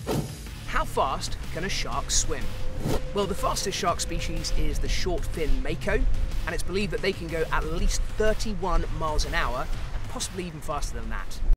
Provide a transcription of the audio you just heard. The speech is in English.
How fast can a shark swim? Well, the fastest shark species is the short fin mako, and it's believed that they can go at least 31 miles an hour, and possibly even faster than that.